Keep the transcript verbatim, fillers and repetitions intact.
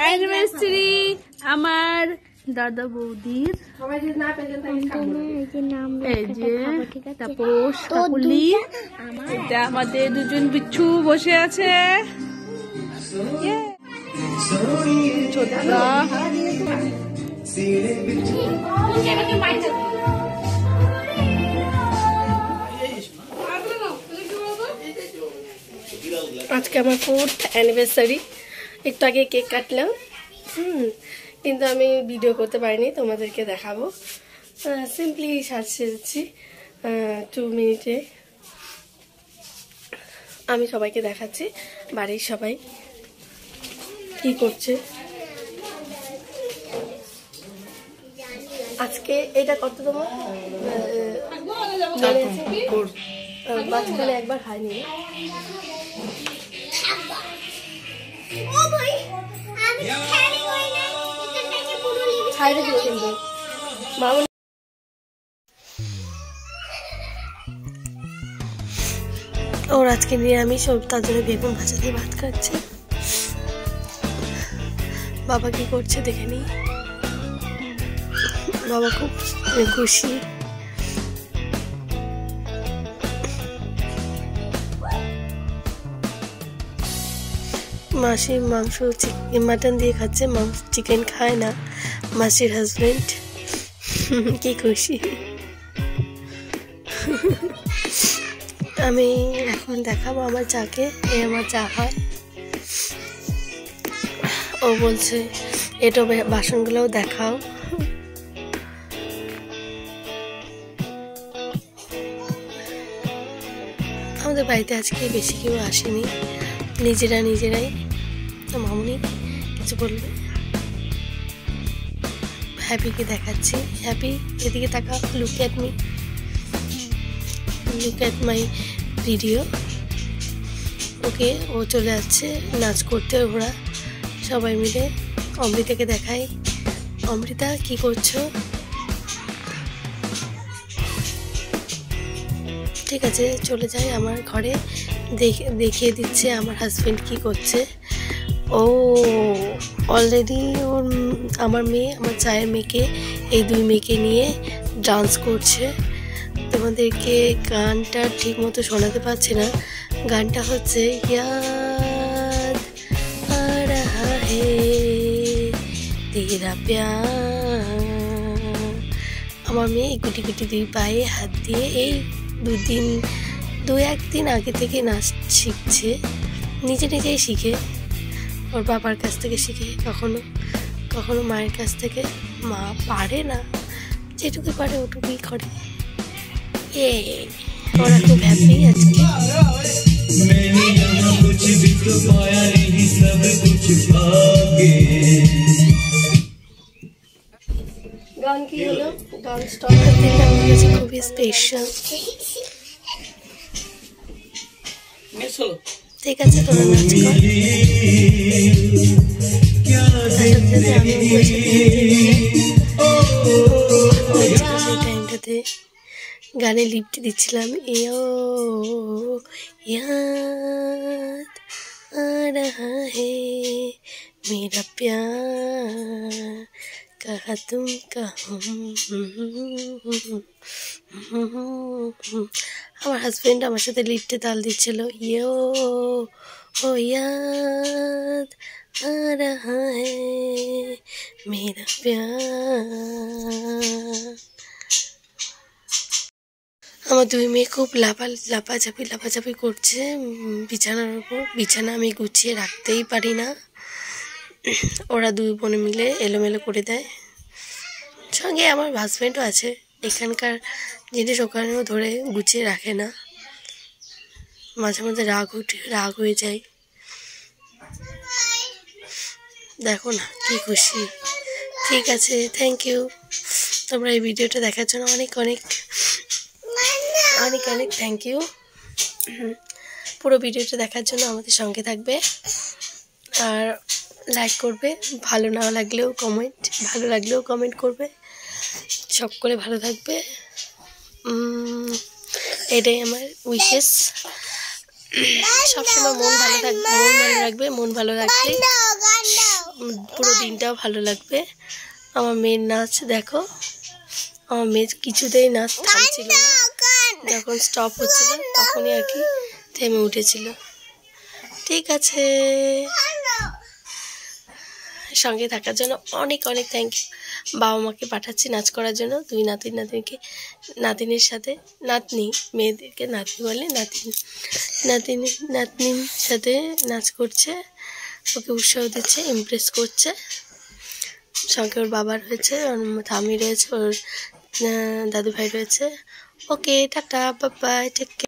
Anniversary আমার দাদা বৌদির। এই যে তাপস কাকুলি, এটা আমাদের দুজন বিচ্ছু বসে আছে। আজকে আমার ফোর্থ অ্যানিভার্সারি। একটু আগে কেক কাটলাম, হুম কিন্তু আমি ভিডিও করতে পারিনি, তোমাদেরকে দেখাবো। সিম্পলি সাজ সেরেছি টু মিনিটে। আমি সবাইকে দেখাচ্ছি বাড়ির সবাই কি করছে। আজকে এটা কত তোমার মাঝখানে একবার হয়নি। ওর আজকে নিরামিষ, তার জন্য বেগুন ভাজা দিয়ে ভাত খাচ্ছে। বাবা কি করছে দেখে নি। বাবা খুব খুশি। মাসি মাংস মাটন দিয়ে খাচ্ছে, মাংস চিকেন খায় না মাসির হাজবেন্ড। কি খুশি। আমি এখন দেখাবো আমার চাকে। এই আমার চা হয়। ও বলছে এটা বাসনগুলোও দেখাও। আমাদের বাড়িতে আজকে বেশি কেউ আসেনি, নিজেরা নিজেরাই। তো মামুনি কিছু বলবে। হ্যাপিকে দেখাচ্ছি। হ্যাপি এদিকে তাকা, look at me, look at my video. Okay ও চলে যাচ্ছে নাচ করতে। ওরা সবাই মিলে অমৃতাকে দেখাই। অমৃতা কি করছো? ঠিক আছে চলে যাই আমার ঘরে। দেখে দেখিয়ে দিচ্ছে আমার হাজবেন্ড কি করছে। ও অলরেডি ওর আমার মেয়ে, আমার চায়ের মেয়েকে, এই দুই মেয়েকে নিয়ে ডান্স করছে। তোমাদেরকে গানটা ঠিক মতো শোনাতে পারছে না। গানটা হচ্ছে ইয়াদ আ রাহা হে তেরা প্যার। আমার মেয়ে গুটি গুটি দুই পায়ে হাত দিয়ে এই দুদিন দু একদিন আগে থেকে নাচ শিখছে। নিজে নিজেই শিখে, ওর বাবার কাছ থেকে শিখে, কখনো কখনো মায়ের কাছ থেকে। মা পারে না, যেটুকু পারে ওটুকুই করে। এ ওরা খুব হ্যাপি আজকে। গান কি হলো? গান স্টার্ট করতে আমার কাছে খুবই স্পেশাল। ঠিক আছে তোরা নাচ কর। সেই টাইমটাতে গানে লিফট দিচ্ছিলাম। ইয়ো ইয়াদ আ রাহা হে মেরা প্যার কহা তুম কাহুম। আমার হাজবেন্ড আমার সাথে লিফটে তাল দিচ্ছিল। ইয়ো ও ইয়াদ আ রাহা হে মেরা প্যার। আমার দুই মেয়ে খুব লাফা লাফাঝাপি লাফাঝাপি করছে বিছানার উপর। বিছানা আমি গুছিয়ে রাখতেই পারি না, ওরা দুই বোনে মিলে এলোমেলো করে দেয়। সঙ্গে আমার হাজব্যান্ডও আছে। এখানকার জিনিস ওখানেও ধরে গুছিয়ে রাখে না। মাঝে মাঝে রাগ উঠে রাগ হয়ে যায়। দেখো না কি খুশি। ঠিক আছে, থ্যাংক ইউ। তোমরা এই ভিডিওটা দেখার জন্য অনেক অনেক অনেক অনেক থ্যাংক ইউ। পুরো ভিডিওটা দেখার জন্য আমাদের সঙ্গে থাকবে আর লাইক করবে। ভালো না লাগলেও কমেন্ট, ভালো লাগলেও কমেন্ট করবে। সকলে ভালো থাকবে, এটাই আমার উইশেস। সবসময় মন ভালো থাকবে, মন ভালো রাখবে। মন ভালো রাখলে পুরো দিনটাও ভালো লাগবে। আমার মেয়ের নাচ দেখো, আমার মেয়ে কিছুতেই নাচ থামছিল না, যখন স্টপ হচ্ছিল তখনই আর কি থেমে উঠেছিল। ঠিক আছে, সঙ্গে থাকার জন্য অনেক অনেক থ্যাংক ইউ। বাবা মাকে পাঠাচ্ছি নাচ করার জন্য, দুই নাতিন নাতনিকে, নাতিনের সাথে, নাতনি মেয়েদেরকে নাতনি বলে, নাতিন নাতিন নাতনির সাথে নাচ করছে, ওকে উৎসাহ দিচ্ছে, ইমপ্রেস করছে। সঙ্গে ওর বাবা রয়েছে, ওর ঠাম্মি রয়েছে, ওর দাদু ভাই রয়েছে। ওকে টাটা, বাই বাই, টেক কেয়ার।